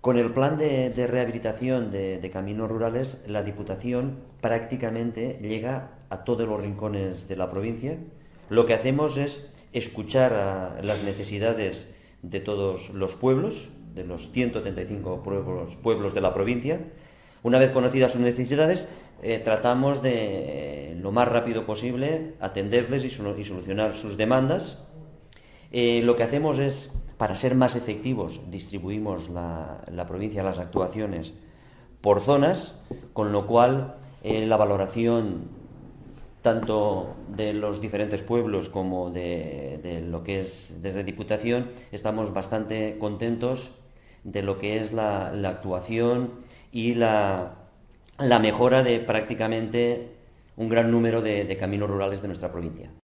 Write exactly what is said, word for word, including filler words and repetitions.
Con el plan de, de rehabilitación de, de caminos rurales, la Diputación prácticamente llega a todos los rincones de la provincia. Lo que hacemos es escuchar a las necesidades de todos los pueblos, de los ciento treinta y cinco pueblos, pueblos de la provincia. Una vez conocidas sus necesidades, eh, tratamos de, eh, lo más rápido posible, atenderles y, y solucionar sus demandas. Eh, lo que hacemos es, para ser más efectivos, distribuimos la, la provincia, las actuaciones por zonas, con lo cual eh, la valoración tanto de los diferentes pueblos como de, de lo que es desde Diputación, estamos bastante contentos de lo que es la, la actuación y la, la mejora de prácticamente un gran número de, de caminos rurales de nuestra provincia.